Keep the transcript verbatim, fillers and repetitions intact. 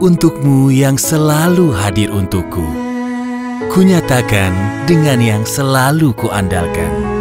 untukmu yang selalu hadir untukku. Kunyatakan dengan yang selalu kuandalkan.